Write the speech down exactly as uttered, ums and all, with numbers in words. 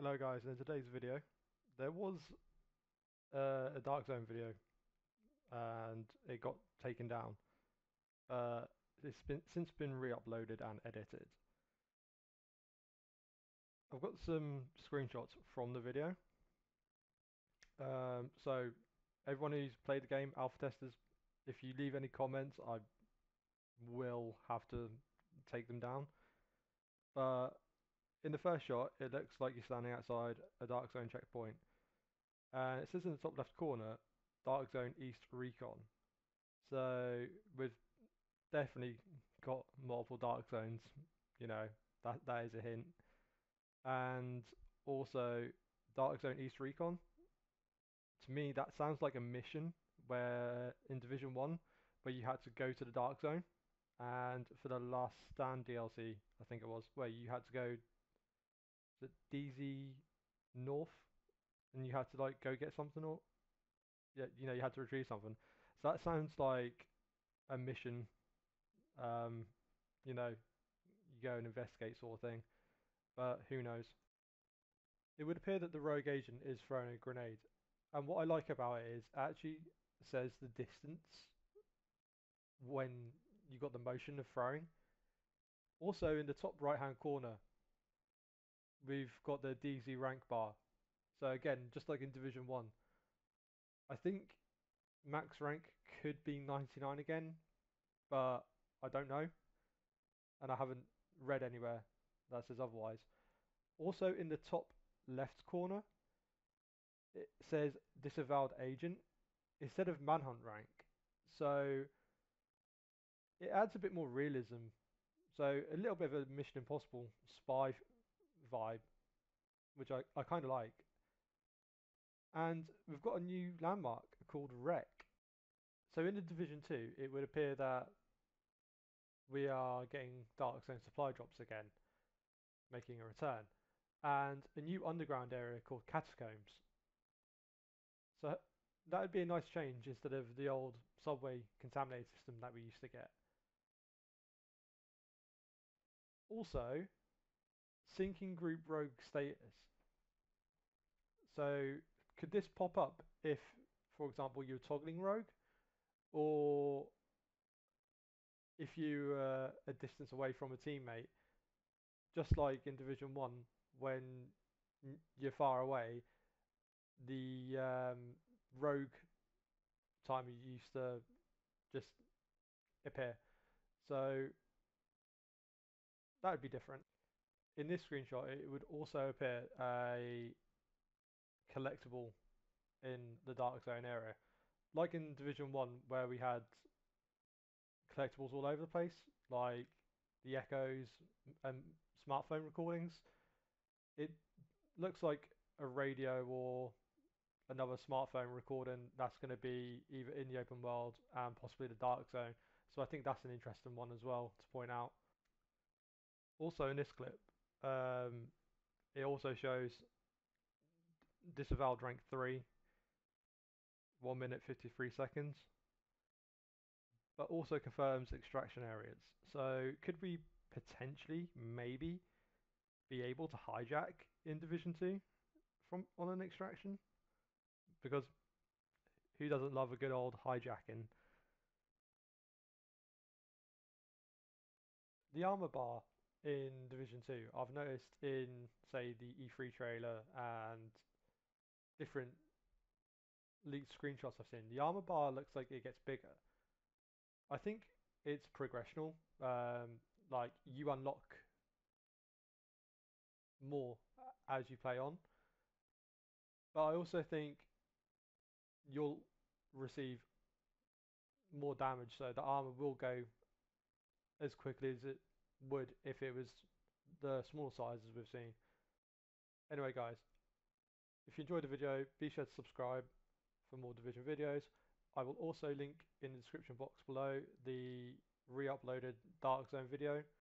Hello guys, in today's video there was uh, a Darkzone video and it got taken down. Uh, it's been since been re-uploaded and edited. I've got some screenshots from the video. Um, so everyone who's played the game, alpha testers, if you leave any comments, I will have to take them down. But in the first shot, it looks like you're standing outside a Darkzone checkpoint. And it says in the top left corner, Darkzone East Recon. So we've definitely got multiple dark zones, you know, that that is a hint. And also Dark Zone East Recon, to me that sounds like a mission where in Division one where you had to go to the Dark Zone, and for the Last Stand D L C, I think it was, where you had to go to D Z North and you had to like go get something, or yeah, you know, you had to retrieve something. So that sounds like a mission, um, you know, you go and investigate sort of thing, but who knows. It would appear that the rogue agent is throwing a grenade, and what I like about it is it actually says the distance when you got the motion of throwing. Also in the top right hand corner we've got the D Z rank bar. So again, just like in Division one, I think max rank could be ninety-nine again, but I don't know, and I haven't read anywhere that says otherwise. Also in the top left corner it says disavowed agent instead of manhunt rank. So it adds a bit more realism. So a little bit of a Mission Impossible spy vibe, which I, I kind of like. And we've got a new landmark called Wreck. So in the Division two, it would appear that we are getting Dark Zone supply drops again, making a return. And a new underground area called Catacombs. So that would be a nice change instead of the old subway contaminated system that we used to get. Also, sinking group rogue status. So could this pop up if, for example, you're toggling rogue, or if you uh, a distance away from a teammate, just like in Division One, when you're far away, the um, rogue timer used to just appear. So that would be different. In this screenshot, it would also appear a collectible in the Dark Zone area, like in Division One, where we had collectibles all over the place, like the echoes and smartphone recordings. It looks like a radio or another smartphone recording that's going to be either in the open world and possibly the dark zone. So I think that's an interesting one as well to point out. Also in this clip, um, it also shows disavowed rank three, one minute fifty-three seconds, but also confirms extraction areas. So could we potentially, maybe, be able to hijack in Division two from on an extraction? Because who doesn't love a good old hijacking? The armor bar in Division two, I've noticed in, say, the E three trailer and different leaked screenshots I've seen, the armor bar looks like it gets bigger. I think it's progressional. Um, like you unlock more as you play on, but I also think you'll receive more damage, so the armor will go as quickly as it would if it was the small sizes we've seen. Anyway, guys, if you enjoyed the video, be sure to subscribe for more Division videos. I will also link in the description box below the re-uploaded Dark Zone video.